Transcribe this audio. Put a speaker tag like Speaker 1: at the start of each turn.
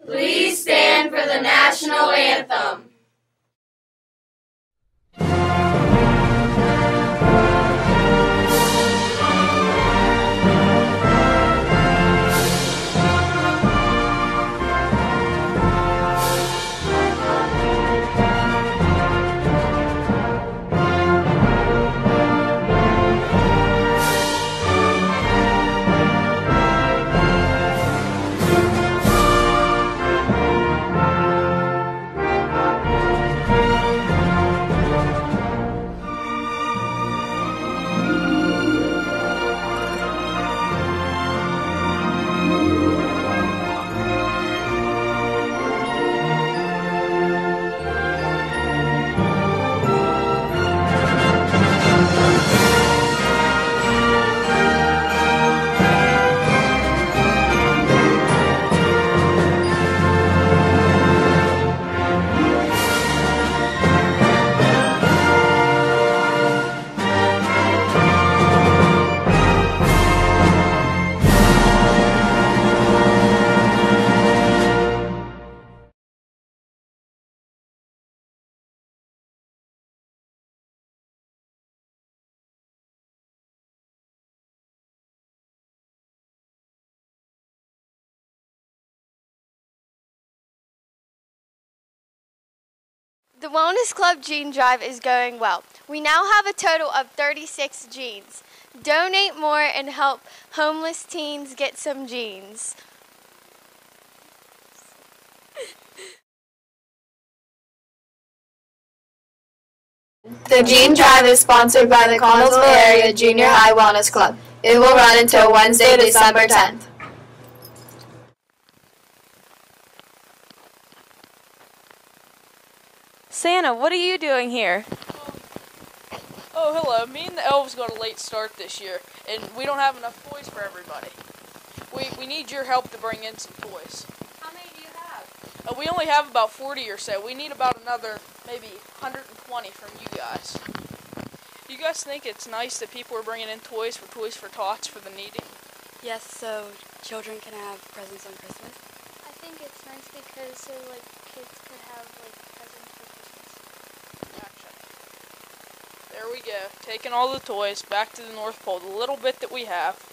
Speaker 1: Please stand for the national anthem.
Speaker 2: The Wellness Club Gene Drive is going well. We now have a total of 36 genes. Donate more and help homeless teens get some genes.
Speaker 3: The Gene Drive is sponsored by the Connellsville Area Junior High Wellness Club. It will run until Wednesday, December 10th.
Speaker 4: Santa, what are you doing here?
Speaker 5: Oh, hello. Me and the elves got a late start this year, and we don't have enough toys for everybody. We need your help to bring in some toys.
Speaker 4: How many do you have?
Speaker 5: We only have about 40 or so. We need about another maybe 120 from you guys. You guys think it's nice that people are bringing in Toys for Tots for the needy?
Speaker 6: Yes, so children can have presents on Christmas.
Speaker 7: I think it's nice because so kids could have presents for Christmas.
Speaker 5: Gotcha. There we go. Taking all the toys back to the North Pole, the little bit that we have.